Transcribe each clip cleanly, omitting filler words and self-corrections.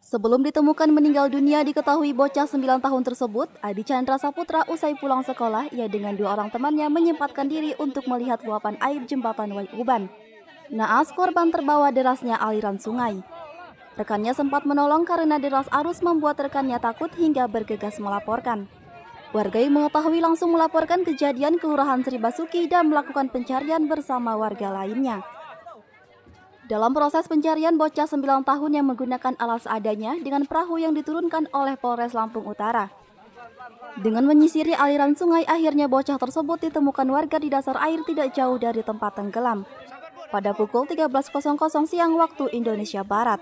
Sebelum ditemukan meninggal dunia, diketahui bocah 9 tahun tersebut, Adi Chandra Saputra, usai pulang sekolah, ia dengan 2 orang temannya menyempatkan diri untuk melihat luapan air jembatan Wai Uban. Naas, korban terbawa derasnya aliran sungai. Rekannya sempat menolong karena deras arus membuat rekannya takut hingga bergegas melaporkan. Warga yang mengetahui langsung melaporkan kejadian ke Kelurahan Sri Basuki dan melakukan pencarian bersama warga lainnya. Dalam proses pencarian, bocah 9 tahun yang menggunakan alat seadanya dengan perahu yang diturunkan oleh Polres Lampung Utara. Dengan menyisiri aliran sungai, akhirnya bocah tersebut ditemukan warga di dasar air tidak jauh dari tempat tenggelam pada pukul 13.00 siang waktu Indonesia Barat.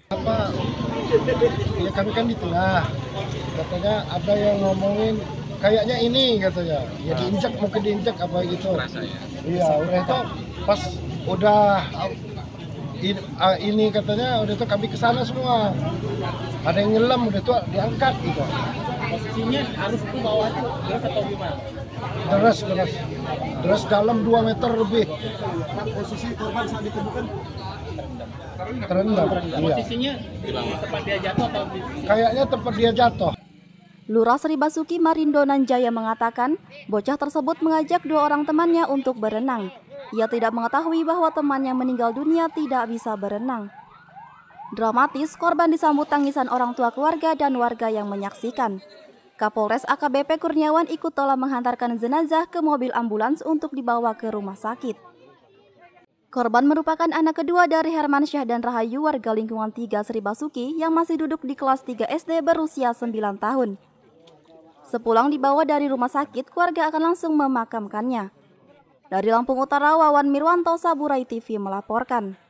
Ya kami kan di tengah, katanya ada yang ngomongin kayaknya ini katanya, ya diinjak, mungkin diinjak apa gitu. Iya, udah itu pas udah ini katanya udah itu kami kesana semua, ada yang nyelam, udah itu diangkat gitu. Posisinya arus itu bawahnya deras atau gimana? Deras dalam 2 meter lebih. Posisi korban saat ditemukan Terendam. Iya. Posisinya di tempat dia jatuh atau di... Kayaknya tempat dia jatuh. Lurah Sri Basuki Marindo Nanjaya mengatakan, bocah tersebut mengajak 2 orang temannya untuk berenang. Ia tidak mengetahui bahwa temannya meninggal dunia tidak bisa berenang. Dramatis, korban disambut tangisan orang tua keluarga dan warga yang menyaksikan. Kapolres AKBP Kurniawan ikut telah menghantarkan jenazah ke mobil ambulans untuk dibawa ke rumah sakit. Korban merupakan anak kedua dari Hermansyah dan Rahayu, warga lingkungan 3 Sri Basuki yang masih duduk di kelas 3 SD berusia 9 tahun. Sepulang dibawa dari rumah sakit, keluarga akan langsung memakamkannya. Dari Lampung Utara, Wawan Mirwanto, Saburai TV melaporkan.